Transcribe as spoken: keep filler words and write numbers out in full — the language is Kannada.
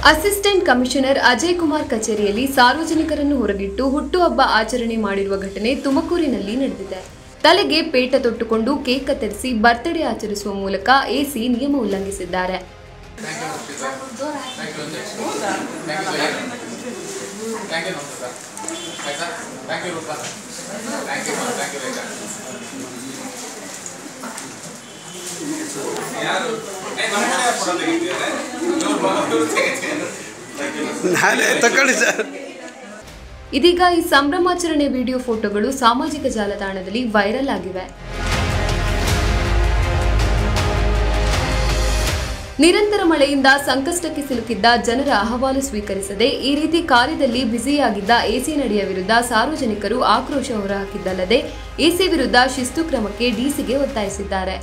ಅಸಿಸ್ಟೆಂಟ್ ಕಮಿಷನರ್ ಅಜಯ್ ಕುಮಾರ್ ಕಚೇರಿಯಲ್ಲಿ ಸಾರ್ವಜನಿಕರನ್ನು ಹೊರಗಿಟ್ಟು ಹುಟ್ಟುಹಬ್ಬ ಆಚರಣೆ ಮಾಡಿರುವ ಘಟನೆ ತುಮಕೂರಿನಲ್ಲಿ ನಡೆದಿದೆ. ತಲೆಗೆ ಪೇಟ ತೊಟ್ಟುಕೊಂಡು ಕೇಕ್ ಕತ್ತರಿಸಿ ಬರ್ತ್ಡೇ ಆಚರಿಸುವ ಮೂಲಕ ಎಸಿ ನಿಯಮ ಉಲ್ಲಂಘಿಸಿದ್ದಾರೆ. ಇದೀಗ ಈ ಸಂಭ್ರಮಾಚರಣೆ ವಿಡಿಯೋ ಫೋಟೋಗಳು ಸಾಮಾಜಿಕ ಜಾಲತಾಣದಲ್ಲಿ ವೈರಲ್ ಆಗಿವೆ. ನಿರಂತರ ಮಳೆಯಿಂದ ಸಂಕಷ್ಟಕ್ಕೆ ಸಿಲುಕಿದ್ದ ಜನರ ಅಹವಾಲು ಸ್ವೀಕರಿಸದೆ ಈ ರೀತಿ ಕಾರ್ಯದಲ್ಲಿ ಬ್ಯುಸಿಯಾಗಿದ್ದ ಎಸಿ ನಡೆಯ ವಿರುದ್ಧ ಸಾರ್ವಜನಿಕರು ಆಕ್ರೋಶ ಹೊರಹಾಕಿದ್ದಲ್ಲದೆ ಎಸಿ ವಿರುದ್ಧ ಶಿಸ್ತು ಕ್ರಮಕ್ಕೆ ಡಿಸಿಗೆ ಒತ್ತಾಯಿಸಿದ್ದಾರೆ.